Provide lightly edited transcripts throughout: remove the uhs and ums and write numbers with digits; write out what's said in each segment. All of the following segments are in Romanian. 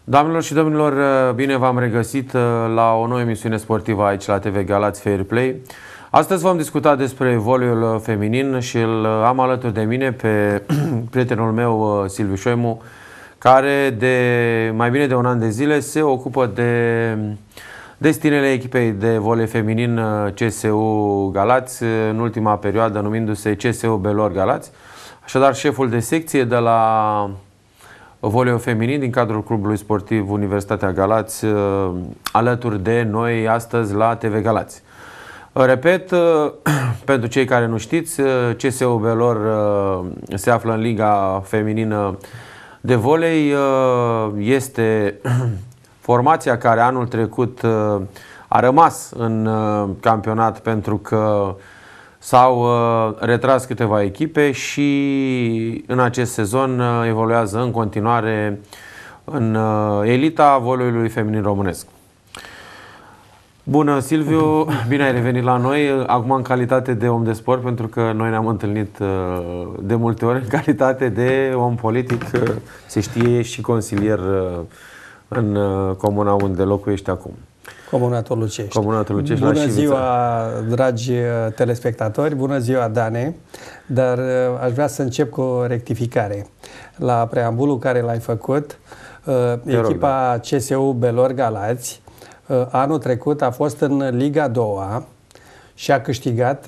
Doamnelor și domnilor, bine v-am regăsit la o nouă emisiune sportivă aici la TV Galați Fair Play. Astăzi vom discuta despre voleiul feminin și îl am alături de mine pe prietenul meu, Silviu Șoimu, care de mai bine de un an de zile se ocupă de destinele echipei de volei feminin CSU Galați, în ultima perioadă numindu-se CSU Belor Galați. Așadar, șeful de secție de la voleiul feminin din cadrul clubului sportiv Universitatea Galați, alături de noi astăzi la TV Galați. Repet, pentru cei care nu știți, CSU Belor se află în Liga Feminină de Volei. Este formația care anul trecut a rămas în campionat pentru că s-au retras câteva echipe și în acest sezon evoluează în continuare în elita voleiului feminin românesc. Bună, Silviu, bine ai revenit la noi, acum în calitate de om de sport, pentru că noi ne-am întâlnit de multe ori în calitate de om politic, se știe, și consilier în comuna unde locuiești acum. Comunatul Lucești. Comunatul Lucești. Bună ziua, dragi telespectatori, bună ziua, Dane, dar aș vrea să încep cu o rectificare. La preambulul care l-ai făcut, echipa CSU Belor Galați anul trecut a fost în Liga 2 și a câștigat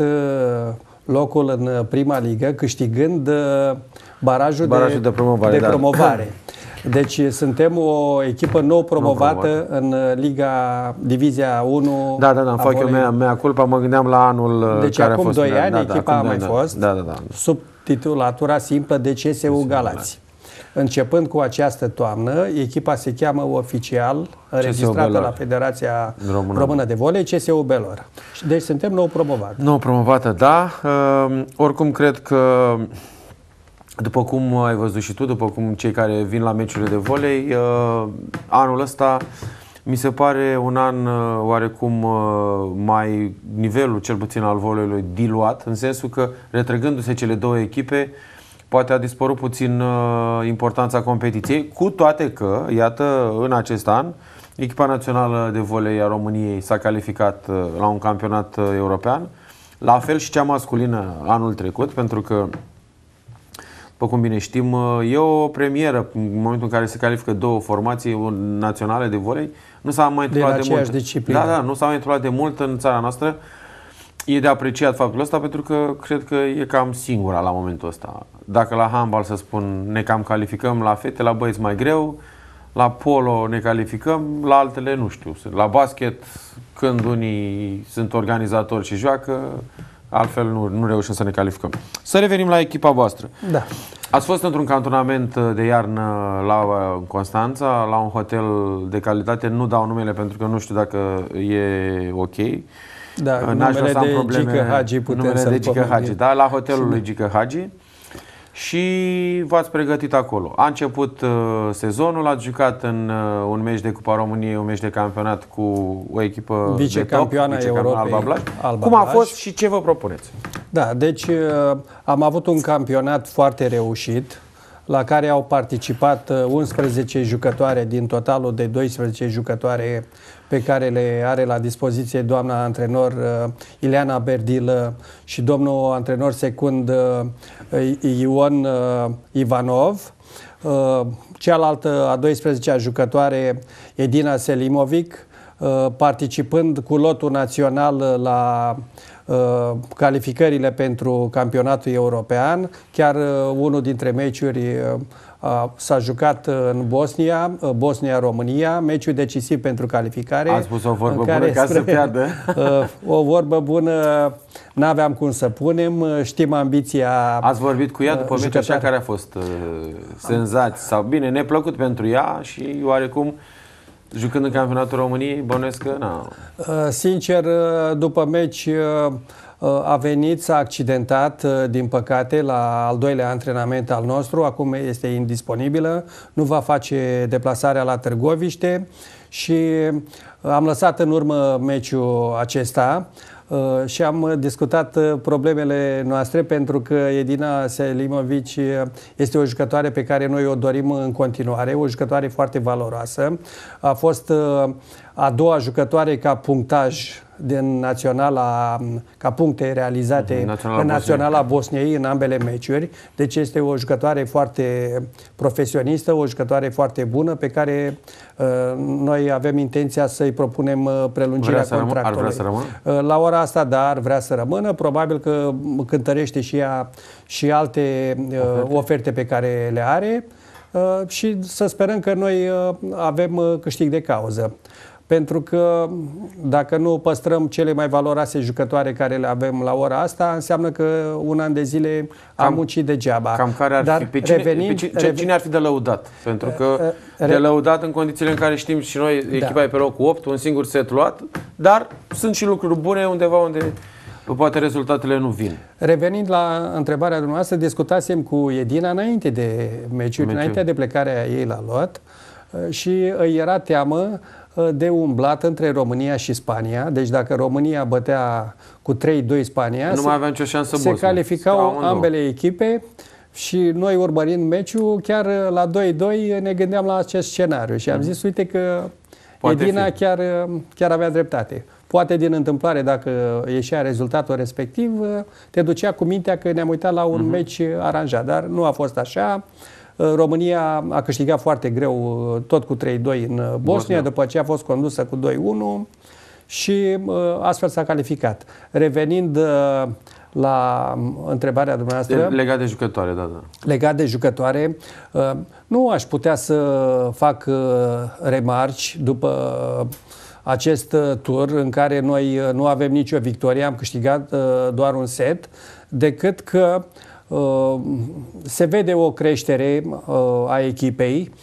locul în prima ligă, câștigând barajul de promovare. Deci suntem o echipă nou promovată în Liga Divizia 1. Da, îmi fac eu mea culpa, mă gândeam la anul deci care acum a fost. 2 ani echipa a mai fost sub titulatura simplă de CSU Galați. Începând cu această toamnă, echipa se cheamă oficial, înregistrată la Federația Română de Volei, CSU Belor. Deci suntem nou promovat. Nou promovată, da. Oricum cred că, după cum ai văzut și tu, după cum cei care vin la meciurile de volei, anul ăsta mi se pare un an oarecum mai, nivelul cel puțin al voleiului, diluat, în sensul că, retrăgându-se cele două echipe, poate a dispărut puțin importanța competiției, cu toate că, iată, în acest an, echipa națională de volei a României s-a calificat la un campionat european, la fel și cea masculină anul trecut, pentru că, după cum bine știm, e o premieră în momentul în care se califică două formații naționale de volei. Nu s-a mai întâmplat de mult. Disciplină. Da, nu s-a mai întâmplat de mult în țara noastră. E de apreciat faptul ăsta, pentru că cred că e cam singura la momentul ăsta. Dacă la handbal, să spun, ne cam calificăm, la fete, la băieți mai greu, la polo ne calificăm, la altele nu știu. La basket, când unii sunt organizatori și joacă, altfel nu reușim să ne calificăm. Să revenim la echipa voastră. Da. Ați fost într-un cantonament de iarnă la Constanța, la un hotel de calitate, nu dau numele pentru că nu știu dacă e ok. Da, numele de Gică Hagi putem să-l Hagi, da, la hotelul lui Gică Hagi. Și v-ați pregătit acolo. A început sezonul, ați jucat în un meci de Cupa României, un meci de campionat cu o echipă vicecampioana Europei, Alba Blaj. Cum a fost și ce vă propuneți? Da, deci am avut un campionat foarte reușit, la care au participat 11 jucătoare din totalul de 12 jucătoare pe care le are la dispoziție doamna antrenor Ileana Berdilă și domnul antrenor secund Ion Ivanov. Cealaltă, a 12-a jucătoare, Edina Selimovic, participând cu lotul național la calificările pentru campionatul european. Chiar unul dintre meciuri s-a jucat în Bosnia-România, meciul decisiv pentru calificare. Ați spus o vorbă bună ca să piardă. O vorbă bună, n-aveam cum să punem, știm ambiția. Ați vorbit cu ea după meciul așa, care a fost senzați sau bine, neplăcut pentru ea și oarecum jucând în campionatul României, bănuiesc că sincer, după meci a venit, s-a accidentat, din păcate, la al doilea antrenament al nostru. Acum este indisponibilă, nu va face deplasarea la Târgoviște și am lăsat în urmă meciul acesta. și am discutat problemele noastre, pentru că Edina Selimovic este o jucătoare pe care noi o dorim în continuare, o jucătoare foarte valoroasă. A fost a doua jucătoare ca punctaj din naționala, ca puncte realizate în Naționala Bosniei în ambele meciuri. Deci este o jucătoare foarte profesionistă, o jucătoare foarte bună, pe care noi avem intenția să-i propunem prelungirea contractului. Ar vrea să rămână? La ora asta, da, ar vrea să rămână. Probabil că cântărește și ea și alte oferte pe care le are și să sperăm că noi avem câștig de cauză. Pentru că dacă nu păstrăm cele mai valoroase jucătoare care le avem la ora asta, înseamnă că un an de zile am muncit degeaba. Cam care ar fi? Cine ar fi de lăudat? Pentru că de lăudat în condițiile în care știm și noi, echipa e pe locul 8, un singur set luat, dar sunt și lucruri bune undeva unde poate rezultatele nu vin. Revenind la întrebarea dumneavoastră, discutasem cu Edina înainte de meciuri, înainte de plecarea ei la lot, și îi era teamă de umblat între România și Spania. Deci dacă România bătea cu 3-2 Spania, nu mai avea nicio șansă se calificau ambele echipe și noi, urmărind meciul, chiar la 2-2 ne gândeam la acest scenariu și am zis, uite că Edina chiar avea dreptate. Poate din întâmplare, dacă ieșea rezultatul respectiv, te ducea cu mintea că ne-am uitat la un meci aranjat, dar nu a fost așa. România a câștigat foarte greu, tot cu 3-2 în Bosnia, după ce a fost condusă cu 2-1 și astfel s-a calificat. Revenind la întrebarea dumneavoastră... Legat de jucătoare, da. Legat de jucătoare, nu aș putea să fac remarci după acest tur în care noi nu avem nicio victorie, am câștigat doar un set, decât că se vede o creștere a echipei,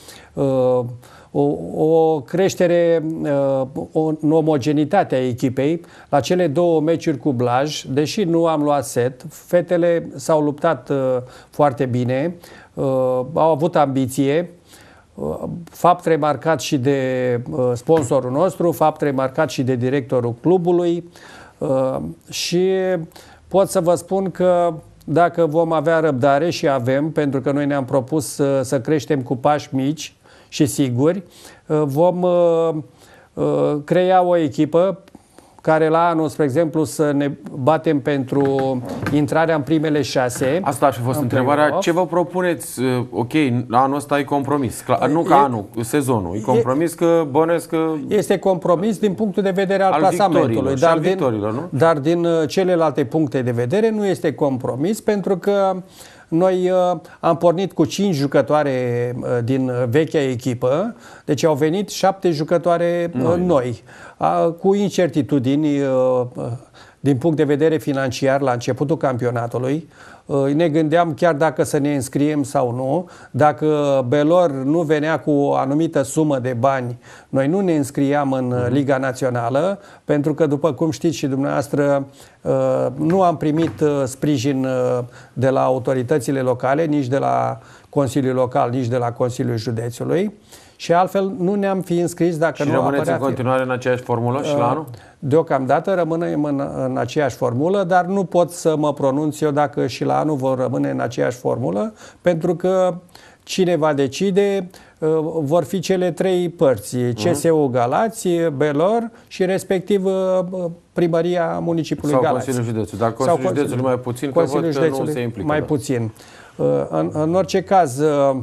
o creștere, o omogenitate a echipei. La cele două meciuri cu Blaj, deși nu am luat set, fetele s-au luptat foarte bine, au avut ambiție, fapt remarcat și de sponsorul nostru, fapt remarcat și de directorul clubului, și pot să vă spun că dacă vom avea răbdare, și avem, pentru că noi ne-am propus să creștem cu pași mici și siguri, vom crea o echipă care la anul, spre exemplu, să ne batem pentru intrarea în primele 6. Asta ar fi fost întrebarea. Ce vă propuneți? Ok, anul ăsta e compromis. Nu ca anul, sezonul. E compromis că bănuiesc că... Este compromis din punctul de vedere al clasamentului. Dar din celelalte puncte de vedere nu este compromis, pentru că noi am pornit cu 5 jucătoare din vechea echipă, deci au venit 7 jucătoare noi, cu incertitudini din punct de vedere financiar la începutul campionatului. Ne gândeam chiar dacă să ne înscriem sau nu. Dacă Belor nu venea cu o anumită sumă de bani, noi nu ne înscriam în Liga Națională, pentru că, după cum știți și dumneavoastră, nu am primit sprijin de la autoritățile locale, nici de la Consiliul Local, nici de la Consiliul Județului. Și altfel nu ne-am fi înscris dacă nu apărea. Și rămâneți în continuare în aceeași formulă și la anul? Deocamdată rămânem în aceeași formulă, dar nu pot să mă pronunț eu dacă și la anul vor rămâne în aceeași formulă, pentru că cine va decide vor fi cele 3 părți, CSU Galați, Belor și respectiv Primăria Municipiului Galați. Sau Consiliul Județului. Dar Consiliul Județului mai puțin, că văd că nu se implică. Mai puțin. În orice caz,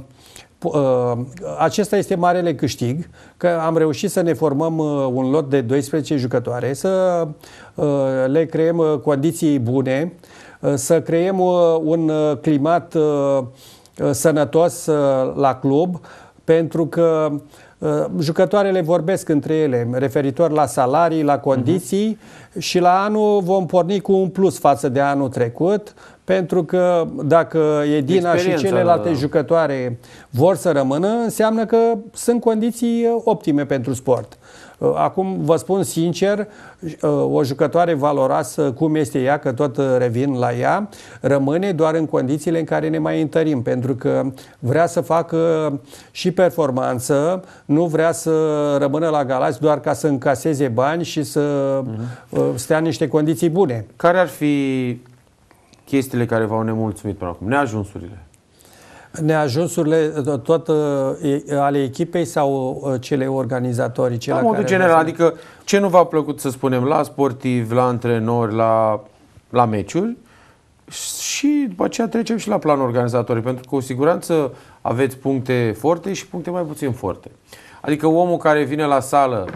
acesta este marele câștig, că am reușit să ne formăm un lot de 12 jucătoare, să le creăm condiții bune, să creăm un climat sănătos la club, pentru că jucătoarele vorbesc între ele referitor la salarii, la condiții, și la anul vom porni cu un plus față de anul trecut, pentru că dacă Edina și celelalte jucătoare vor să rămână, înseamnă că sunt condiții optime pentru sport. Acum vă spun sincer, o jucătoare valoroasă cum este ea, că tot revin la ea, rămâne doar în condițiile în care ne mai întărim, pentru că vrea să facă și performanță, nu vrea să rămână la Galați doar ca să încaseze bani și să stea în niște condiții bune. Care ar fi chestiile care v-au nemulțumit până acum? Neajunsurile? Neajunsurile tot ale echipei sau cele organizatorice? La modul general, adică ce nu v-a plăcut, să spunem, la sportivi, la antrenori, la meciuri și după aceea trecem și la planul organizatoric, pentru că cu siguranță aveți puncte forte și puncte mai puțin forte. Adică omul care vine la sală,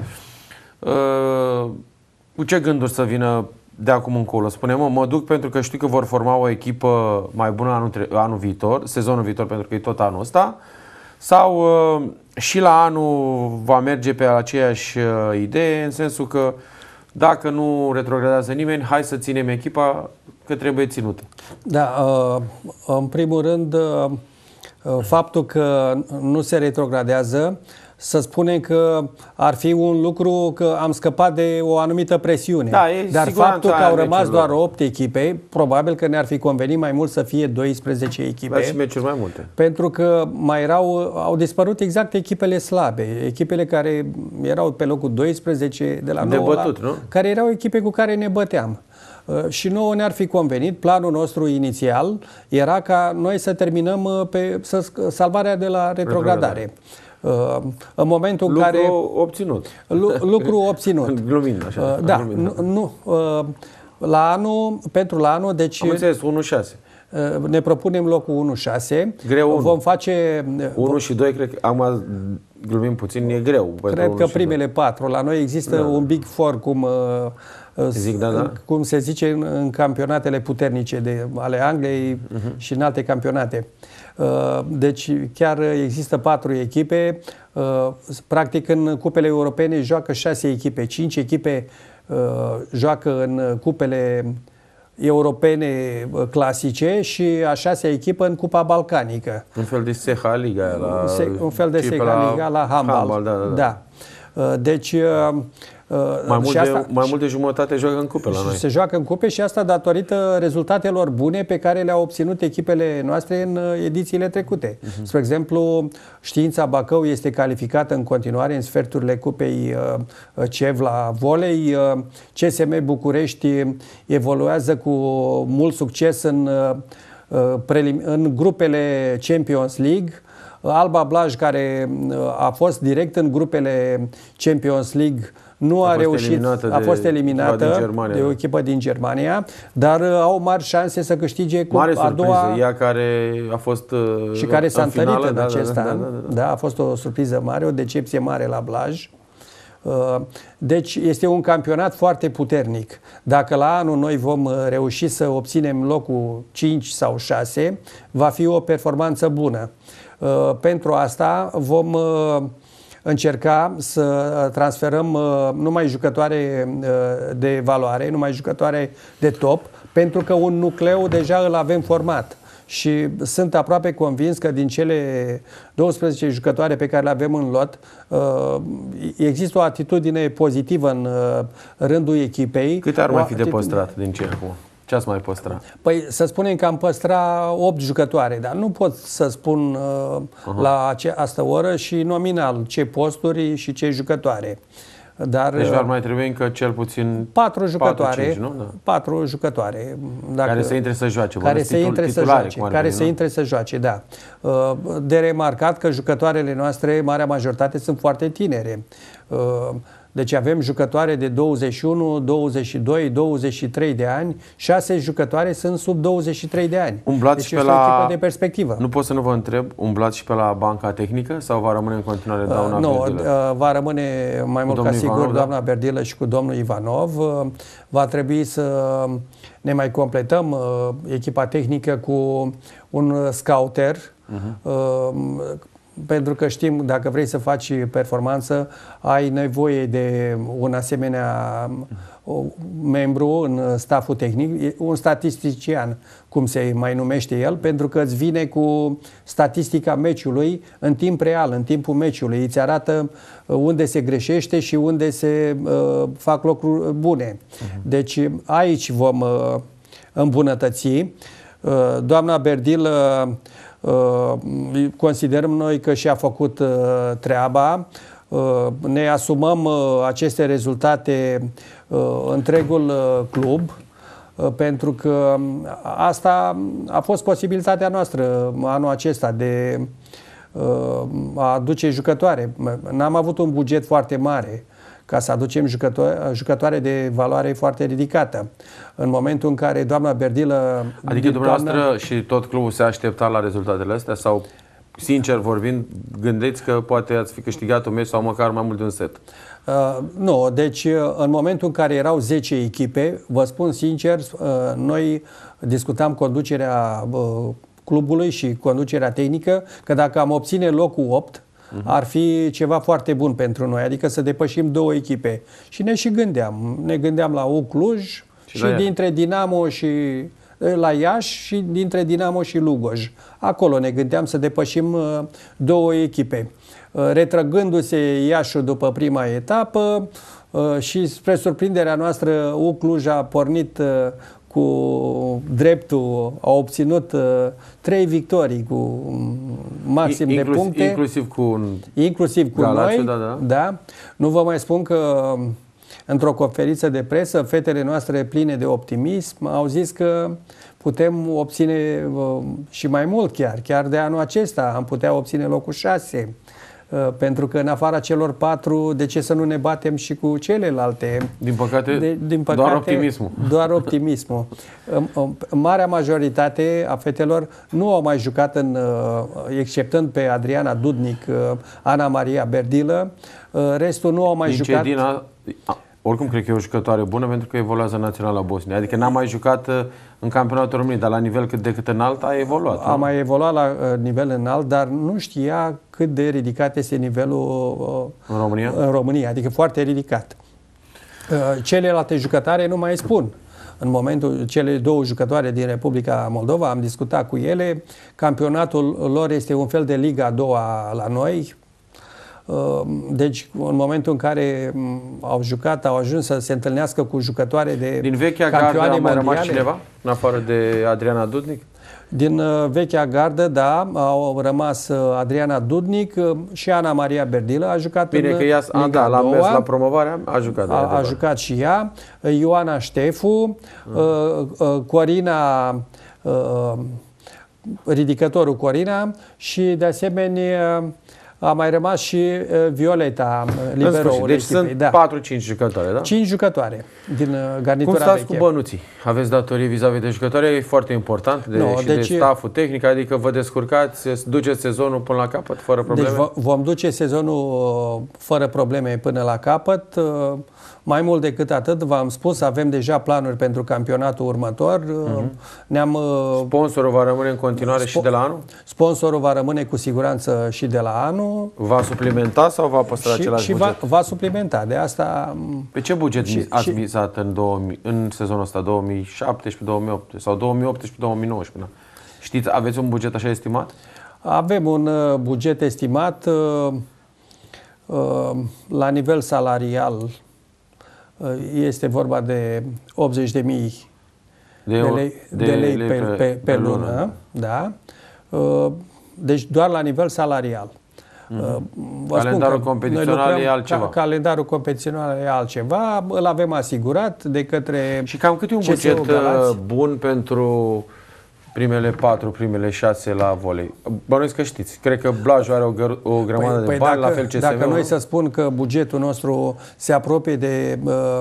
cu ce gânduri să vină de acum încolo? Spune, mă duc pentru că știu că vor forma o echipă mai bună anul viitor, sezonul viitor, pentru că e tot anul ăsta, sau și la anul va merge pe aceeași idee, în sensul că dacă nu retrogradează nimeni, hai să ținem echipa că trebuie ținută. Da, în primul rând, faptul că nu se retrogradează, să spunem că ar fi un lucru că am scăpat de o anumită presiune. Da, dar faptul că au rămas doar 8 echipe, probabil că ne-ar fi convenit mai mult să fie 12 echipe. Dar și meciuri mai multe. Pentru că au dispărut exact echipele slabe, echipele care erau pe locul 12 de la 9 care erau echipe cu care ne băteam. Și nouă ne-ar fi convenit, planul nostru inițial era ca noi să terminăm pe salvarea de la retrogradare. În momentul în care... obținut. Lucru obținut. Glumind, așa. Da, nu. Pentru anul, deci... Am înțeles, 1-6. Ne propunem locul 1-6. Greu 1. Vom face... 1 și 2, cred că am glumim puțin, e greu. Cred că primele 4. La noi există un Big Four, cum se zice în campionatele puternice ale Angliei și în alte campionate. Deci chiar există 4 echipe. Practic în cupele europene joacă 6 echipe. 5 echipe joacă în cupele europene clasice și a 6-a echipă în Cupa Balcanică. Un fel de Seha Liga un fel de Seha Liga la handbal. Da. Deci mai mult de jumătate joacă în cupe la noi. Se joacă în cupe și asta datorită rezultatelor bune pe care le-au obținut echipele noastre în edițiile trecute. Spre exemplu, Știința Bacău este calificată în continuare în sferturile Cupei CEV la volei. CSM București evoluează cu mult succes în grupele Champions League. Alba Blaj, care a fost direct în grupele Champions League, nu a reușit, a fost eliminată de o echipă din Germania, dar au mari șanse să câștige cu a doua. Ea care a fost și care s-a întărit în acest an. Da, a fost o surpriză mare, o decepție mare la Blaj. Deci este un campionat foarte puternic. Dacă la anul noi vom reuși să obținem locul 5 sau 6, va fi o performanță bună. Pentru asta vom încerca să transferăm numai jucătoare de valoare, numai jucătoare de top, pentru că un nucleu deja îl avem format. Și sunt aproape convins că din cele 12 jucătoare pe care le avem în lot, există o atitudine pozitivă în rândul echipei. Cât ar mai fi de păstrat din ce acum? Ce ați mai păstra? Păi să spunem că am păstra 8 jucătoare, dar nu pot să spun la această oră și nominal ce posturi și ce jucătoare. Dar, deci ar mai trebui încă cel puțin 4 jucătoare, 4, 5, nu? Da. 4 jucătoare. Care să intre să joace. Care să intre să joace, intre să joace, da. De remarcat că jucătoarele noastre, marea majoritate, sunt foarte tinere. Deci avem jucătoare de 21, 22, 23 de ani, 6 jucătoare sunt sub 23 de ani. Umblați deci și este pe la... o echipă de perspectivă. Nu pot să nu vă întreb, umblați și pe la banca tehnică sau va rămâne în continuare doamna Berdilă? Va rămâne mai mult ca sigur Ivanov, doamna Berdilă și cu domnul Ivanov. Va trebui să ne mai completăm echipa tehnică cu un scouter pentru că știm, dacă vrei să faci performanță, ai nevoie de un asemenea membru în staful tehnic, un statistician, cum se mai numește el, pentru că îți vine cu statistica meciului în timp real, în timpul meciului. Îți arată unde se greșește și unde se fac lucruri bune. Deci aici vom îmbunătăți. Doamna Berdilă, considerăm noi că și-a făcut treaba. Ne asumăm aceste rezultate întregul club, pentru că asta a fost posibilitatea noastră anul acesta de a aduce jucătoare. N-am avut un buget foarte mare ca să aducem jucătoare de valoare foarte ridicată. În momentul în care doamna Berdilă... Adică dumneavoastră și tot clubul se aștepta la rezultatele astea sau, sincer vorbind, gândiți că poate ați fi câștigat un meci sau măcar mai mult de un set? Nu, deci în momentul în care erau 10 echipe, vă spun sincer, noi discutam conducerea clubului și conducerea tehnică, că dacă am obține locul 8, ar fi ceva foarte bun pentru noi, adică să depășim 2 echipe. Și ne și gândeam. Ne gândeam la U Cluj și dintre Dinamo și la Iași și dintre Dinamo și Lugoj. Acolo ne gândeam să depășim 2 echipe. Retrăgându-se Iașul după prima etapă și spre surprinderea noastră U Cluj a pornit cu dreptul, a obținut 3 victorii cu maxim de puncte. Inclusiv cu Galațiu, noi. da. Nu vă mai spun că într-o conferință de presă, fetele noastre pline de optimism au zis că putem obține și mai mult chiar de anul acesta am putea obține locul 6. Pentru că în afara celor 4, de ce să nu ne batem și cu celelalte? Din păcate, doar optimismul. Doar optimismul. Marea majoritate a fetelor nu au mai jucat, exceptând pe Adriana Dudnic, Ana Maria Berdilă, restul nu au mai jucat. Oricum cred că e o jucătoare bună pentru că evoluează național la Bosnia. Adică n-a mai jucat în campionatul României, dar la nivel cât de cât înalt a evoluat. A mai evoluat la nivel înalt, dar nu știa cât de ridicat este nivelul în România, adică foarte ridicat. Celelalte jucătoare nu mai spun. În momentul, cele 2 jucătoare din Republica Moldova, am discutat cu ele, campionatul lor este un fel de Liga a doua la noi. Deci, în momentul în care au jucat, au ajuns să se întâlnească cu jucătoare de din vechea gardă a mai rămas cineva, în afară de Adriana Dudnic? Din vechea gardă, da, au rămas Adriana Dudnic și Ana Maria Berdilă. A jucat în Liga a mers la promovare, a jucat. A jucat și ea. Ioana Ștefu, Corina, ridicătorul Corina și, de asemenea, a mai rămas și Violeta, liberoul Deci sunt 4-5 jucătoare, da? 5 jucătoare din garnitura veche. Cum stați veche. cu bănuții? Aveți datorii vis-a-vis de jucătoare? E foarte important de stafful tehnic, adică vă descurcați, duceți sezonul până la capăt, fără probleme? Deci vom duce sezonul fără probleme până la capăt. Mai mult decât atât, v-am spus, avem deja planuri pentru campionatul următor. Sponsorul va rămâne în continuare și de la anul? Sponsorul va rămâne cu siguranță și de la anul. Va suplimenta sau va păstra același buget? Va suplimenta. De asta... Pe ce buget ați visat în sezonul ăsta, 2017-2018 sau 2018-2019? Știți, aveți un buget așa estimat? Avem un buget estimat la nivel salarial. Este vorba de 80.000 de lei pe lună. Da? Deci doar la nivel salarial. Calendarul competițional e altceva. Calendarul competițional e altceva. Îl avem asigurat de către... Și cam cât e un buget bun pentru primele 4, primele 6 la volei? Bănuiesc că știți. Cred că Blajul are o grămadă de bani, la fel CSM-ul. Dacă noi să spun că bugetul nostru se apropie de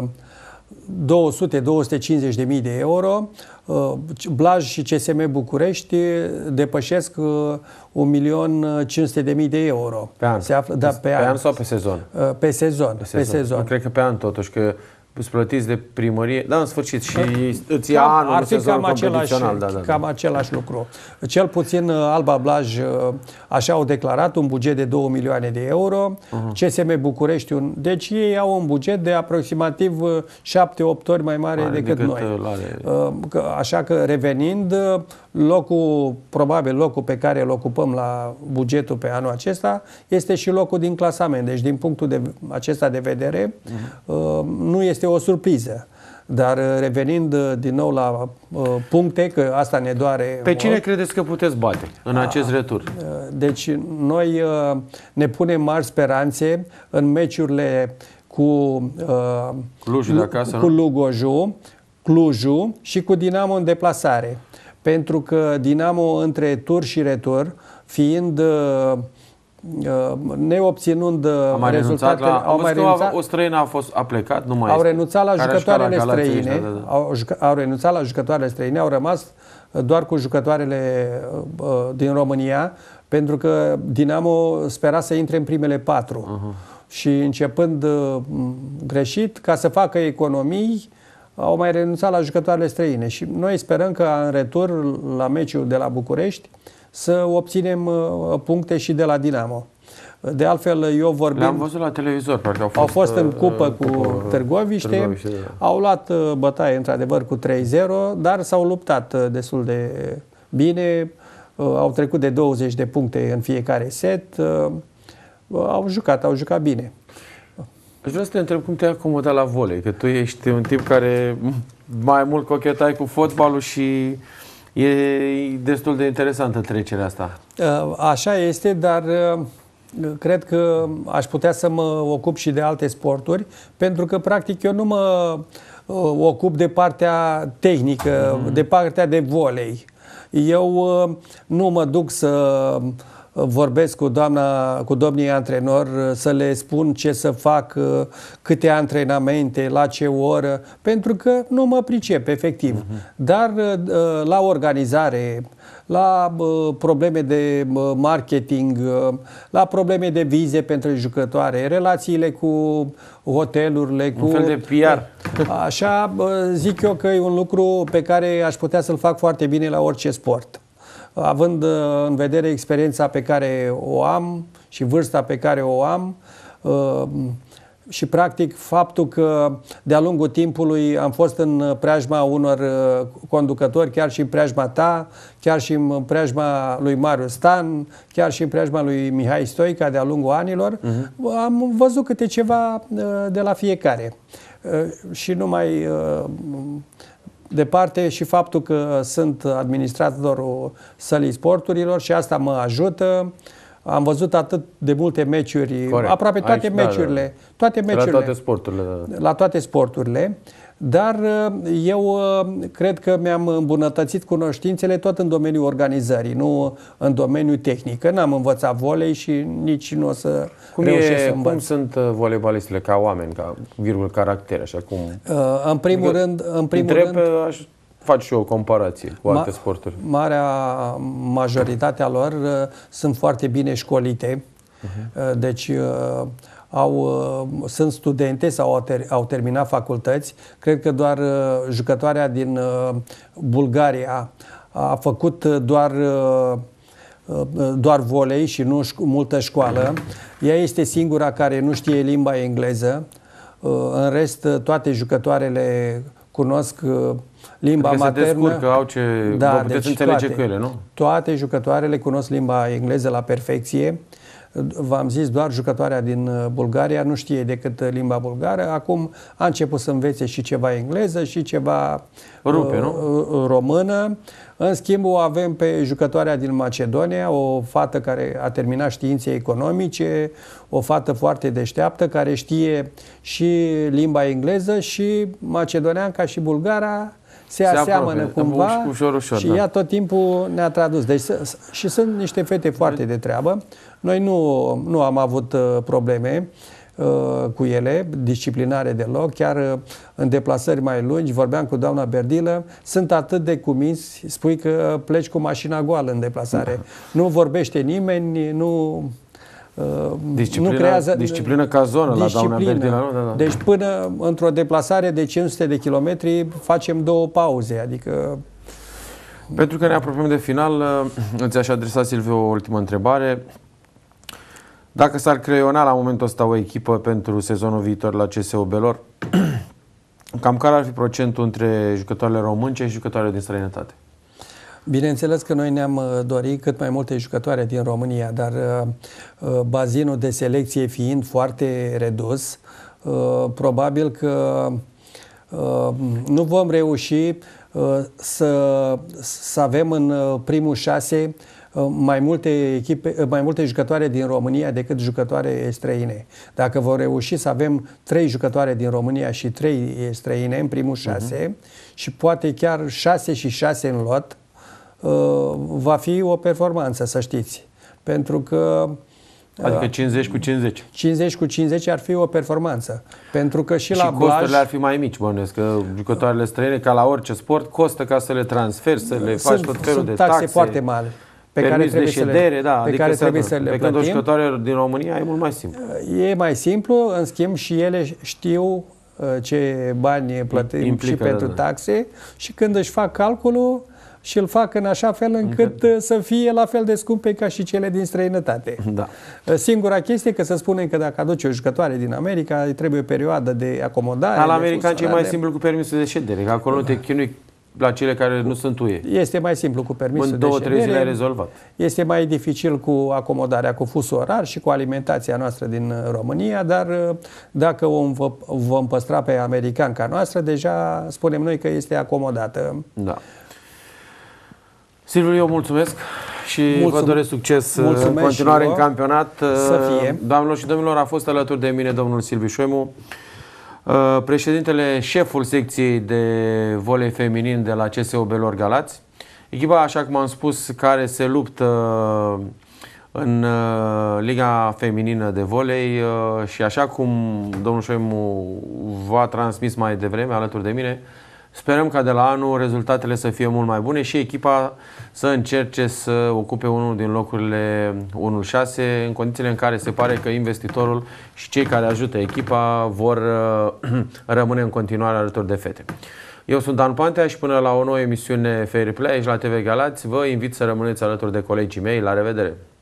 200-250.000 de euro, Blaj și CSM București depășesc 1.500.000 de euro. Pe an? Se află, da, pe an sau pe sezon? Pe sezon. Cred că pe an totuși, că îți plătiți de primărie, dar în sfârșit și îți ia anul ar fi sezonul competițional. Cam același lucru. Cel puțin Alba Blaj așa au declarat un buget de 2 milioane de euro, CSM București deci ei au un buget de aproximativ 7-8 ori mai mare decât noi. Așa că revenind, probabil locul pe care îl ocupăm la bugetul pe anul acesta este și locul din clasament. Deci din punctul acesta de vedere nu este o surpriză. Dar revenind din nou la puncte, că asta ne doare. Pe cine credeți că puteți bate în acest retur? Deci noi ne punem mari speranțe în meciurile cu Clujul de acasă, cu Lugojul, Clujul și cu Dinamo în deplasare. Pentru că Dinamo între tur și retur, fiind neobținând rezultatele, o străină a plecat, nu mai au este. renunțat la jucătoarele străine, au renunțat la jucătoarele străine, au rămas doar cu jucătoarele din România, pentru că Dinamo spera să intre în primele 4. Și începând greșit, ca să facă economii, au mai renunțat la jucătoarele străine. Și noi sperăm că în retur la meciul de la București să obținem puncte și de la Dinamo. De altfel, eu vorbim... Le-am văzut la televizor, parcă au fost în cupă cu Târgoviște, au luat bătaie, într-adevăr, cu 3-0, dar s-au luptat destul de bine, au trecut de 20 de puncte în fiecare set, au jucat bine. Aș vrea să te întreb cum te-ai acomodat la volei, că tu ești un tip care mai mult cochetai cu fotbalul și e destul de interesantă trecerea asta. Așa este, dar cred că aș putea să mă ocup și de alte sporturi, pentru că practic eu nu mă ocup de partea tehnică, de partea de volei. Eu nu mă duc să vorbesc cu domnii antrenori, să le spun ce să fac, câte antrenamente, la ce oră, pentru că nu mă pricep, efectiv. Dar la organizare, la probleme de marketing, la probleme de vize pentru jucătoare, relațiile cu hotelurile, un fel de PR. Așa zic eu că e un lucru pe care aș putea să-l fac foarte bine la orice sport. Având în vedere experiența pe care o am și vârsta pe care o am și practic faptul că de-a lungul timpului am fost în preajma unor conducători, chiar și în preajma ta, chiar și în preajma lui Marius Stan, chiar și în preajma lui Mihai Stoica de-a lungul anilor, am văzut câte ceva de la fiecare. Și numai departe și faptul că sunt administratorul sălii sporturilor și asta mă ajută. Am văzut atât de multe meciuri, corect, aproape toate meciurile, toate meciurile, la toate sporturile, dar eu cred că mi-am îmbunătățit cunoștințele tot în domeniul organizării, nu în domeniul tehnic. N-am învățat volei și nici nu o să reușesc să învăț. Cum sunt voleibalistele ca oameni, ca caractere, așa cum? În primul rând, aș faci și o comparație cu alte sporturi. Marea majoritatea lor sunt foarte bine școlite, deci sunt studente sau au terminat facultăți. Cred că doar jucătoarea din Bulgaria a făcut doar volei și nu multă școală. Ea este singura care nu știe limba engleză. În rest, toate jucătoarele cunosc limba maternă. Puteți înțelege cu ele, nu? Toate jucătoarele cunosc limba engleză la perfecție. V-am zis, doar jucătoarea din Bulgaria nu știe decât limba bulgară. Acum a început să învețe și ceva engleză și ceva română. În schimb, o avem pe jucătoarea din Macedonia, o fată care a terminat științe economice, o fată foarte deșteaptă, care știe și limba engleză și macedoneanca și bulgara se aseamănă cumva și ea tot timpul ne-a tradus. Deci, și sunt niște fete foarte de treabă. Noi nu am avut probleme cu ele, disciplinare deloc, chiar în deplasări mai lungi, vorbeam cu doamna Berdilă, sunt atât de cuminți, spui că pleci cu mașina goală în deplasare. Nu vorbește nimeni, Disciplină, nu creează disciplină ca zonă la Dauna Verde. Deci până într-o deplasare de 500 de kilometri facem 2 pauze, adică... Pentru că ne apropiem de final, îți aș adresa, Silviu, o ultimă întrebare. Dacă s-ar creiona la momentul ăsta o echipă pentru sezonul viitor la CSU Belor, cam care ar fi procentul între jucătoarele românce și jucătoarele din străinătate? Bineînțeles că noi ne-am dorit cât mai multe jucătoare din România, dar bazinul de selecție fiind foarte redus, probabil că nu vom reuși să avem în primul 6 mai multe jucătoare din România decât jucătoare străine. Dacă vom reuși să avem 3 jucătoare din România și 3 străine în primul 6 și poate chiar 6 și 6 în lot, va fi o performanță, să știți. Pentru că... Adică 50 cu 50. 50 cu 50 ar fi o performanță. Pentru că și la costurile Blaj... ar fi mai mici, bănuiesc, că jucătoarele străine, ca la orice sport, costă ca să le transferi, să le faci tot felul de taxe. Foarte mari. Pe care trebuie să le, pe care trebuie să le plătim. Când o jucătoare din România e mult mai simplu. E mai simplu, în schimb și ele știu ce bani plătim și pentru taxe și când își fac calculul și îl fac în așa fel încât să fie la fel de scumpe ca și cele din străinătate. Da. Singura chestie că să spunem că dacă aduce o jucătoare din America, îi trebuie o perioadă de acomodare. La american e mai simplu cu permisul de ședere, că acolo nu te chinui la cele care nu sunt UE. Este mai simplu cu permisul de ședere. În 2-3 zile ai rezolvat. Este mai dificil cu acomodarea, cu fusul orar și cu alimentația noastră din România, dar dacă o vom păstra pe american ca noastră, deja spunem noi că este acomodată. Da. Silviu, eu mulțumesc și vă doresc succes în continuare în campionat. Să fie. Doamnelor și domnilor, a fost alături de mine domnul Silviu Șoimu, președintele, șeful secției de volei feminin de la CSU Belor Galați. Echipa, așa cum am spus, care se luptă în Liga Feminină de Volei și așa cum domnul Șoimu v-a transmis mai devreme alături de mine, sperăm ca de la anul rezultatele să fie mult mai bune și echipa să încerce să ocupe unul din locurile 1-6 în condițiile în care se pare că investitorul și cei care ajută echipa vor rămâne în continuare alături de fete. Eu sunt Dan Pantea și până la o nouă emisiune Fair Play aici la TV Galați vă invit să rămâneți alături de colegii mei. La revedere!